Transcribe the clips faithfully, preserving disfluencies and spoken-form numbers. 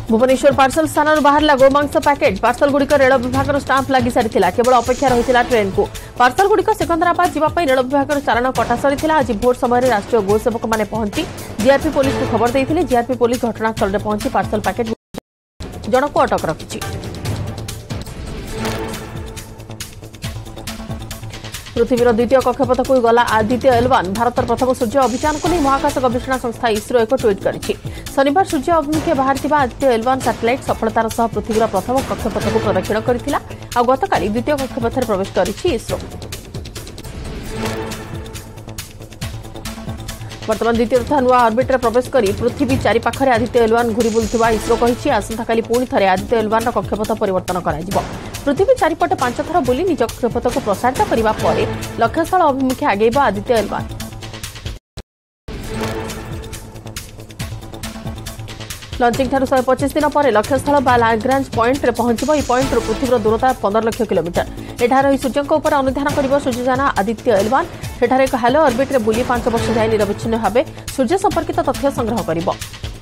Bhubaneswar parcel स्थान बाहर गोमांस पैकेट पार्सल गुड़िक रेल विभाग स्टाम्प लगी सारी केवल अपेक्षा रही ट्रेन को पार्सल गुड़िक सिकंदराबाद जावाई रेल विभाग चालाण कटा सरी आज भोर समय राष्ट्रीय गोसेवक मैंने पहुंची जीआरपी पुलिस को खबर देते जीआरपी पुलिस घटनास्थल में पहुंची पार्सल पैकेट जन को अटक रखी। पृथ्वीर द्वितीय कक्षपथ को गला आदित्य एल वन भारत प्रथम सूर्य अभियान को नहीं महाकाश गवेषणा संस्था इसरो एक ट्वीट करिछि। शनिवार सूर्य अभिमुखे बाहर आदित्य एल वन सैटेलाइट सफलतार सह पृथ्वीर प्रथम कक्षपथ को प्रदक्षिण करथिला आ गतकाली द्वितीय कक्षपथरे प्रवेश करिछि इसरो। वर्तमान द्वितीय तथा नुआ ऑर्बिट प्रवेश करी पृथ्वी चारिपाखरे आदित्य एल वन घूरी बुलुथिबा इसरो कहिछि। आसंताकाली पुणी थरे आदित्य एल वन कक्षपथ परिवर्तन कराजिबो। पृथ्वी चारिपटे पांच थर बुली निज कक्षपथ को प्रसारित करने पर लक्ष्यस्थल अभिमुखे आगेब आदित्य एल वन। लॉन्चिंग ठारू शहे पचिश दिन पर लक्ष्यस्थल बा लाग्रांज पॉइंट रे पहुंचब। यह पॉइंट पृथ्वीर दूरता पंदर लक्ष किलोमीटर। एठार रही सूर्य उपर अनुधान कर सूर्ययान आदित्य एल वन सेठार एक हालो ऑर्बिट रे बुली पांच वर्ष जाए निरविच्छिन्न भाव सूर्य संपर्कित तथ्य संग्रह करिब।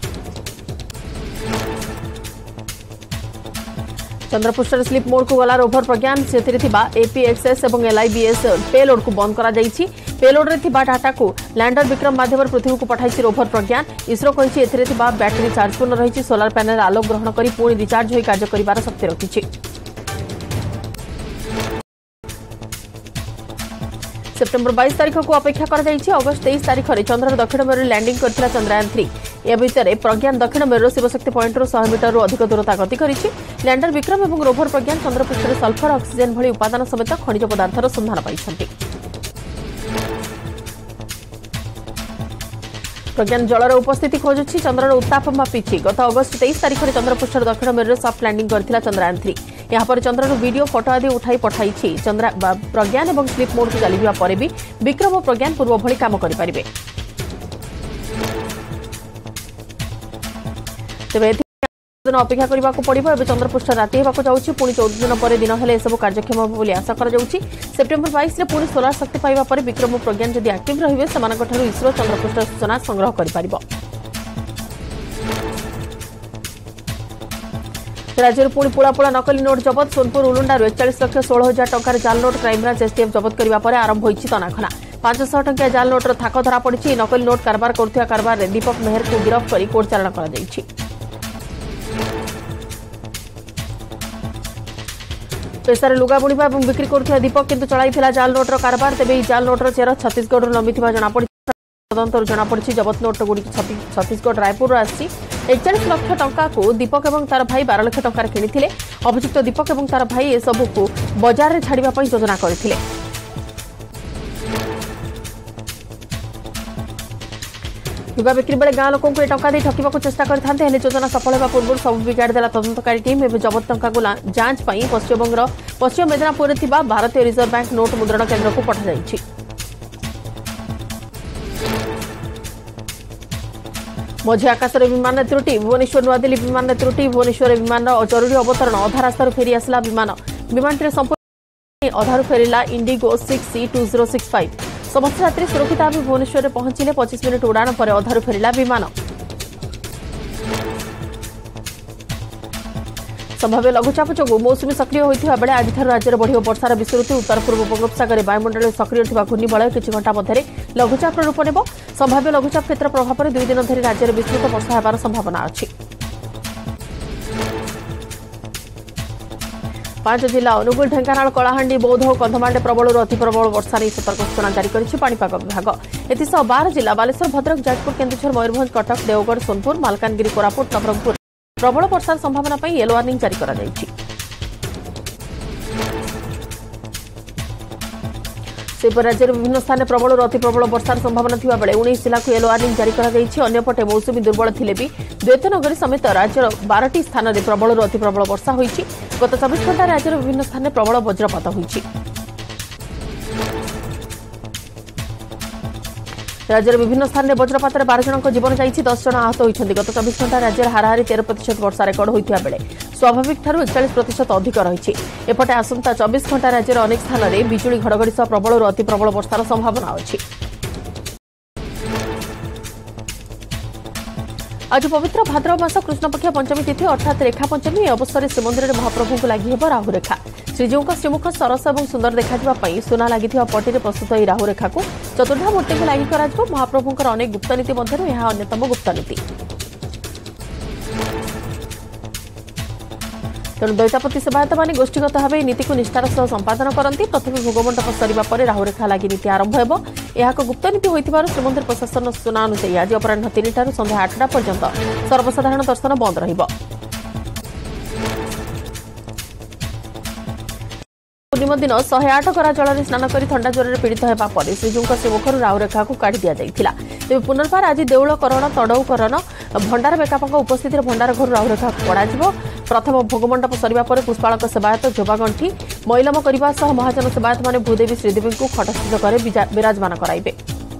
चंद्रपृष्ठ स्लीप मोड को गला रोभर प्रज्ञान से एपीएक्सएस और एलआईबीएस पेलोड को बंद करा जायछि। पेलोड रे थिबा डाटा को लैंडर विक्रम माध्यम पृथ्वी को पठाई रोभर प्रज्ञान। इसरो कहिछि एथिरे थिबा बैटरी चार्ज पूर्ण रही सोलार पैनल आलोक ग्रहण करी पुणी रिचार्ज होई कार्य करिवार शक्ति रखिछि। सेप्टेम्बर बाईस तारीख को अपेक्षा कर अगस्त तेईस तारीख में चंद्रर दक्षिण मेरु लैंडिंग करथिला चंद्रयान थ्री। या भितर प्रज्ञान दक्षिण मेरु शिवशक्ति पॉइंट सौ मीटर अधिक दूरता गति करिछि। लैंडर विक्रम और रोभर प्रज्ञान चंद्रपृष्ठ सल्फर ऑक्सीजन भली उपादान समेत खनिज पदार्थर संधान पाइछन्ति। प्रज्ञान जलर उपस्थिति खोजुछि चंद्रर उत्ताप मापिछि। गत अगस्त तेईस तारीख में चंद्रपृष्ठ दक्षिण मेरु सॉफ्ट लैंडिंग करथिला चंद्रयान थ्री। यहाँ पर चंद्रर वीडियो फोटो आदि उठाई पठाई चंद्र प्रज्ञान और स्लीप मोड को चलिया पर भी विक्रम और प्रज्ञान पूर्व भली काम करें। तेज दिन अपेक्षा करने को पड़ो। एवं चंद्रपृष्ठ राति होगा जाऊँगी पुणी चौदह दिन पर दिन हेल्ले सब कार्यक्षम होगी आशा कर सेप्टेम्बर बाईस पुणी सोलार शक्ति पाइबा पर विक्रम और प्रज्ञान जदि एक्टिव रहिबे सेमानकठारु इसरो चंद्रपृष्ठ सूचना संग्रह कर पारिबो। राज्य में पुणी पोड़ा पोड़ा नकली नोट जबत। सोनपुर उलुंडारू एकचाश लक्ष षोल हजार टंकार जाल नोट क्राइमब्रांच एसटीएफ जबत करने पर आरंभ होइछि तनाखना। पांचशह टंकिया जाल नोटर थाक धरा पड़ी। नकली नोट कारबार करुवा कारबार में दीपक मेहर को गिरफ्त कर कोर्ट चालाण कर। पेशार लुगा बुणवा और बिक्री करुवा दीपक किंतु चलाई जाल नोटर कारबार। तेज जाल नोटर चेर छत्तीसगढ़ नमी जनापड़ी। तदंतर जनापड़ी जबत नोट गुड़ी छत्तीसगढ़ रायपुर आसी एकचाश लक्ष टंका को दीपक और तार भाई बार लक्ष टंकार किनी। अभियुक्त दीपक और तार भाई एसबू को बजार में छाड़ा योजना करथिले। लुगा बिक्री बेले गाँ लोक टंका दे ठकवा चेष्टा करते हैं योजना सफल होगा पूर्व सब बिगाड़ी देला तदंतकारी टीम। एवं जबत टंका को जांच पश्चिमबंगर पश्चिम मेदिनीपुर में भारतीय रिजर्व बैंक नोट मुद्रण केन्द्र को पठा जाइछि। मझी आकाशर विमान त्रुटि भुवनेश्वर नुआदिल्ली विमान त्रुटि भुवनेश्वर विमान जरूरी अवतरण अधा रास्तार फेरी आसला विमान विमानटी संपूर्ण अधारू फेरिला IndiGo six C two zero six five. समस्त यात्री सुरक्षित भाव भुवनेश्वर में पहुंचले। पच्चीस मिनिट उड़ाण पर अधारू फेरिला विमान। संभाव्य लघुचाप जो मौसुमी सक्रिय होता बेले आज राज्य में बढ़ वर्षार विस्तृति। उत्तर पूर्व बंगोपसागर वायुमंडल सक्रिय घूर्णिबलय किछि घंटा मध्य लघुचाप रूप नेब। संभाव्य लघुचाप क्षेत्र प्रभाव में दुई दिन धरी राज्य में विस्तृत वर्षा होबार संभावना अछि। पांच जिला अनुगुल ढेंकानाल कलाहांडी बौद्ध और कंधमाल प्रबल अति प्रबल वर्षा नहीं सतर्क सूचना जारी करिछि पाणीपाग विभाग। एथिसह बारह जिला बालेश्वर भद्रक जाजपुर केन्दुझर मयूरभंज कटक देवगढ़ सोनपुर मालकानगिरी कोरापुट नवरंगपुर प्रबल वर्षा संभावना पर येलो वार्निंग जारी करा जायछि। सेपरि राज्य विभिन्न स्थान में प्रबल और अति प्रबल वर्षार संभावना थिबा बेले उन्नीस जिला को येलो वार्निंग जारी करा जायछि। अन्यपटे मौसुमी दुर्बल थिले भी द्वैतनगरी समेत राज्यर बारह स्थान में प्रबल और अति प्रबल वर्षा होइछि। गत चौबीस घंटा राज्यर विभिन्न स्थान में प्रबल वज्रपात होइछि। राज्यर विभिन्न स्थान में वज्रपात बारह जन जीवन जाइछि दस जन आहत होइछन्ति। गत चौबीस घंटा राज्यर हाराहारी तेरह प्रतिशत वर्षा रेकर्ड होइथिबा बेले स्वाभाविक ठारू एकचाश प्रतिशत अधिक रही। एपटे आसंता चौबीस घंटा राज्यर अनेक स्थान में बिजुली घड़घड़ी सह प्रबल और अति प्रबल वर्षार संभावना अछि। आज पवित्र भाद्रव मास कृष्णपक्ष पंचमी तिथि अर्थात रेखा पंचमी अवसर में श्रीमंदिर में महाप्रभु को लगी राहुरेखा। श्रीजीव श्रीमुख सरस और सुंदर देखा सुना लगी पटी प्रस्तुत यह राहुरेखा को चतुर्धा मूर्ति को लगी महाप्रभुंर अनेक गुप्तनीति मध्य यह अन्यतम गुप्तनीति। तेणु दैतापति सेवायत मैंने गोष्ठीगत भाव नीति को निष्ठार सह संपादन करती। प्रथम भोगमंडप सरिबा परे राहुरेखा लगी नीति आरंभ हो। यह एक गुप्तनीति होइथिबारु श्रीमंदिर प्रशासन सूचना अनुसार आज अपराह तीन ठारू संध्या आठटा पर्यंत सर्वसाधारण दर्शन बंद रहिबो। पूर्णिमा दिन एक सौ आठ गरा जल स्नान कर थंडा ज्वर में पीड़ित होगा पर श्रीजीव श्रीमुखर राहुरेखा को काढ़ी दि जाइथिला। तेज पुनर्बार आज देउलकरण तड़ौकरण भंडार बेकापक उपस्थित भंडार घर राहुरेखा कड़ा। प्रथम भोगमंडप सरिबा परे पुष्पाळक सेवायत जोबागंठी मैलम करने सह महाजन सेवायत माने भूदेवी श्रीदेवी को खटस्थित करे विराजमान कराइबे।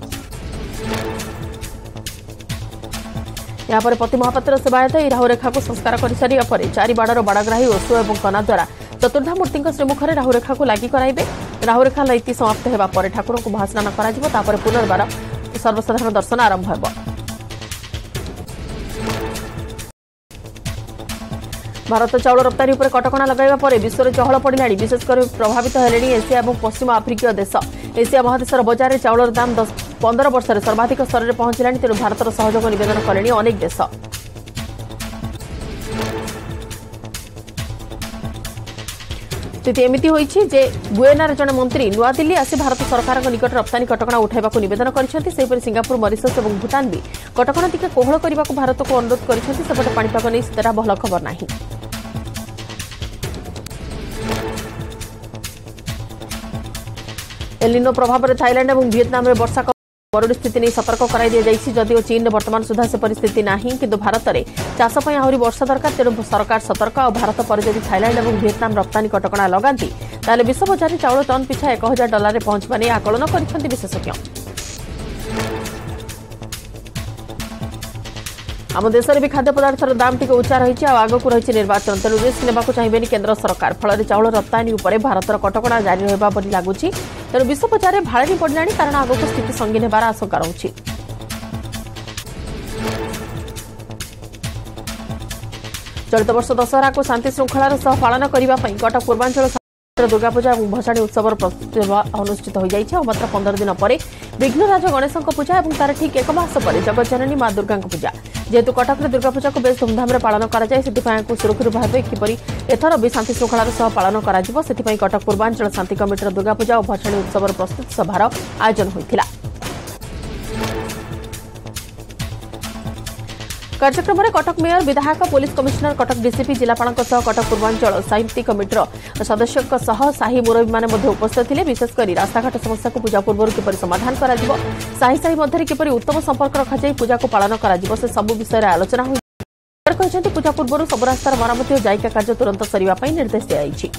यहाँ पर पति महापात्र सेवायत यह राहुरेखा को संस्कार कर सारिया परे चारि बाड़र बाड़ग्राही ओषु और कना द्वारा चतुर्धा मूर्ति श्रीमुखर राहुरेखा को लगी कराइबे। राहुरेखा नीति समाप्त होगा पर ठाकुर को महास्नान कर पुनर्बार सर्वसाधारण दर्शन आरंभ हो। भारत चाउल रप्तानी पर कटकणा लगाइबा परे विश्व में चहल पड़िलाणी। विशेषकर प्रभावित हेलेनी एशिया और पश्चिम आफ्रिकीय देश। एशिया महादेशर बजार में चाउलर दाम दस पंदर वर्ष में सर्वाधिक स्तर में पहुंचलाणी। तेणु भारतर सहयोग निवेदन कलेनी अनेक देश। स्थिति एमती होइछि जे गुएनार जने मंत्री नुआदिल्ली आसी भारत सरकार निकट रप्तानी कटकणा उठाइबा को निवेदन करिसेंति। सेहिपरि सिंगापुर मॉरिशस और भूटान भी कटकणा टिके कोहल करने को भारत को अनुरोध करिसेंति। सेपटे पाणीपाग नहीं सेटा भल खबर नाही। एलिनो प्रभाव में थाईलैंड और वियतनाम में वर्षा मरुड़ी स्थिति नहीं सतर्क कराई दिया जाइछि। जदिओ चीन में वर्तमान सुधा से परिस्थिति नाही किंतु भारत में चाष आहरी वर्षा दरकार। तेणु सरकार सतर्क और भारत पर जदि थाईलैंड और वियतनाम रप्तानी कटकणा लगाती ताले विश्व बजार में चाउल टन पिछा एक हजार डॉलर में पहुंचवा नहीं आकलन कर विशेषज्ञ। आम देश में भी खाद्य पदार्थर दाम टी उच्चा रही आगक रही निर्वाचन। तेणु रिस्क नेबाक चाहिए केन्द्र सरकार। फल चाउल रप्तानी उपर भारतर कटकणा जारी रहा लगुच। तेणु विश्व बजार में भाड़ी पड़िला कारण आगक स्थिति संगीन होबार आशंका रही। चलित वर्ष दशहरा को शांति श्रृंखलार सह पालन करने कटक पूर्वांचल दुर्गापूजा और भसाणी उत्सव प्रस्तुति अनुष्ठित हो जाइए। मात्र पंद्रह दिन पर विघ्नराज गणेश पूजा और तार ठीक एक मास पर जगज्जननी मां दुर्गा पूजा। जेहेतु कटक में दुर्गापूजा को बेस धूमधाम पालन कराए से सुरक्षित भाव किपरि एथर भी शांति श्रृंखलार सह पालन कर कटक पूर्वांचल शांति कमिटर दुर्गापूजा और भसाणी उत्सव प्रस्तुति सभार आयोजन होता। कार्यक्रम में कटक मेयर विधायक पुलिस कमिशनर कटक डीसीपी जिलापाल कटक पूर्वांचल साहित्य कमिटर सदस्य साही मुरबी मैंने उपस्थित थे। विशेषकर रास्ताघाट समस्या को पूजा पूर्व किपरि समाधान कर साही साही मध्य किपरि उत्तम संपर्क रखा पूजा को पालन कर सबु विषय आलोचना हो। पूजा पूर्व सब रास्तार मरामती और जायका कार्य तुरंत सरिबा निर्देश दिया।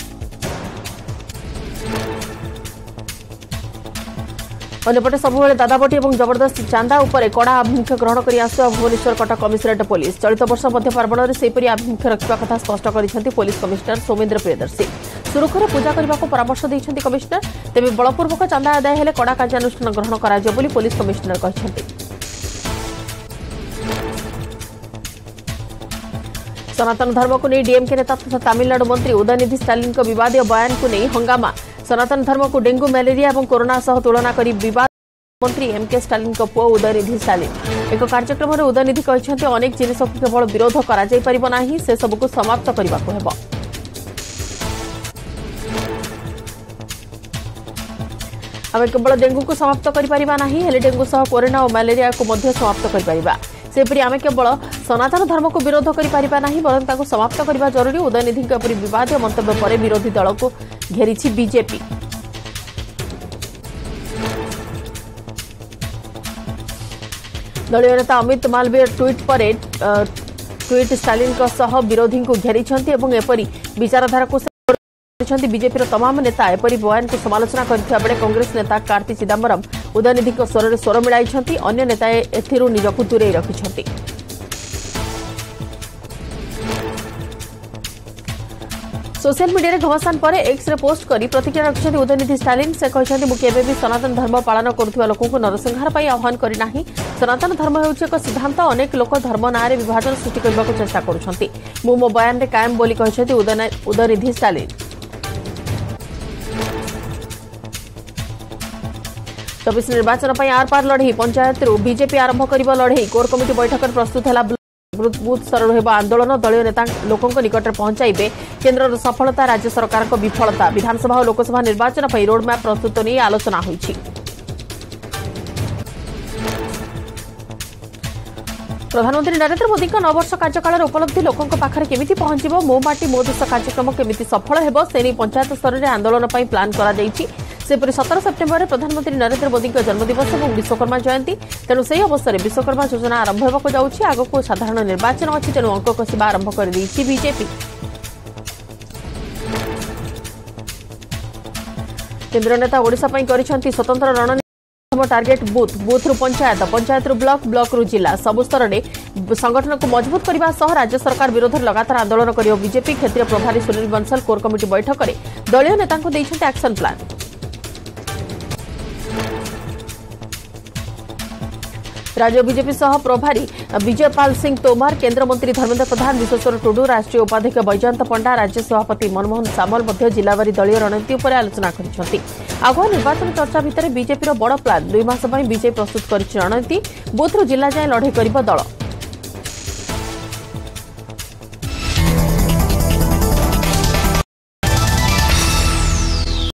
अन्यपटे सबुबले दादाबटी और जबरदस्त चांदा उपर कड़ा आभिमुख्य ग्रहण कर आसुवा भुवनेश्वर कटक कमिशनरेट पुलिस चलित वर्ष मध्य पार्वण में सेपरी आभिमुख्य रखा कथा स्पष्ट कर पुलिस कमिशनर सौमेन्द्र प्रियदर्शी। सुरुखुरे पूजा करने को परामर्श देते कमिशनर। तेज बलपूर्वक चांदा आदाय हेले कड़ा कार्यानुष्ठान ग्रहण कर पुलिस कमिशनर कहते। सनातन धर्म को नहीं डीएमके नेता तथा तमिलनाडु मंत्री उदयनिधि स्टालिन विवादीय बयान को नहीं हंगामा। सनातन धर्म को डेंगू मलेरिया और कोरोना सह तुलना कर विवाद मंत्री एमके स्टालिन पुओ उदयनिधि स्टालिन एक कार्यक्रम में उदयनिधि कहते अनेक जिनिस को केवल विरोध कर से सबको समाप्त करने को हेब। आम केवल डेंगू को समाप्त कर डेंगू सह कोरोना और मलेरिया को समाप्त कर सेपरी आम केवल सनातन धर्म को विरोध कर बरं समाप्त करने जरूरी। उदयनिधि एपरी विवाद मंतव्य पर विरोधी दल को घेरी बीजेपी। दलीय नेता अमित मालवीय ट्वीट पर ट्वीट स्टालिन विरोधी को घेरी एपरी विचारधारा को बीजेपी तमाम नेता एपरी बयान को समालोचना करथिबा बेले कांग्रेस नेता कार्ति चिदंबरम उदयनिधि स्वर स्वर मिलाई अन्य नेता एथिरु निजकु दूरे रखिछंती। सोशल मीडिया घमासान पर एक्स रे पोस्ट करी प्रतिक्रिया रखिछंती उदयनिधि स्टालिन। से कहछंती मु केबे भी सनातन धर्म पालन करुथिबा लोकଙ୍କୁ नरसंहार पई आह्वान करि नाही। सनातन धर्म ହେଉଛି ଏକ ସିଦ୍ଧାନ୍ତ ଅନେକ ଲୋକ ଧର୍ମ ନାଁରେ ବିଭାଜନ ସୃଷ୍ଟି କରିବାକୁ ଚେଷ୍ଟା କରୁଛନ୍ତି ମୁଁ ମୋ ବୟାନରେ କାୟମ ବୋଲି କହିଛନ୍ତି ଉଦୟନିଧି ଷ୍ଟାଲିନ चौबीस निर्वाचन पर आर पार लड़ई पंचायत बीजेपी आरंभ कर लड़ई कोर कमिटी बैठक में प्रस्तुत है बूथ स्तर आंदोलन दलीय नेता लोकों निकट में पहुंचाइबे केन्द्र सफलता राज्य सरकार विफलता विधानसभा और लोकसभा निर्वाचन पर रोडमैप प्रस्तुत नहीं आलोचना होईछि। प्रधानमंत्री नरेंद्र मोदी नौ वर्ष कार्यकाल उपलब्धि लोकों पाखरे केमिति पहुंचबो मो माटी मो देश कार्यक्रम केमिति सफल हेबो सेनी पंचायत स्तर में आंदोलन पर प्लान करा जायछि। सेपरी सतर सेप्टेम्बर में प्रधानमंत्री नरेंद्र मोदी जन्मदिवस और विश्वकर्मा जयंती तेणु से अवसर में विश्वकर्मा योजना आरंभ होगा जाऊँगी आगक साधारण निर्वाचन अच्छी तेणु अंक कषा आरंभ कर बीजेपी। केन्द्र नेता ओडिशा पई करिसेंति स्वतंत्र रणनीति टार्गेट बूथ बूथ रु पंचायत पंचायत रु ब्लॉक ब्लॉक रु जिला सबु स्तर में संगठन को मजबूत करने सह राज्य सरकार विरोध में लगातार आंदोलन कर बीजेपी क्षेत्रीय प्रभारी सुनील बंसल कोर कमिटी बैठक में दलीय नेता एक्शन प्लान। राज्य बीजेपी सह प्रभारी विजयपाल सिंह तोमर केन्द्र मंत्री धर्मेन्द्र प्रधान विश्वेश्वर टुडू राष्ट्रीय उपाध्यक्ष बैजयंत पंडा राज्य सभापति मनमोहन सामल जिलावारी दलीय रणनीति पर आलोचना कर आगुआ निर्वाचन चर्चा भितर बीजेपी बड़ प्लान दुई मास बीजेपी प्रस्तुत कर रणनीति बूथ जिला जाए लड़ई कर दल।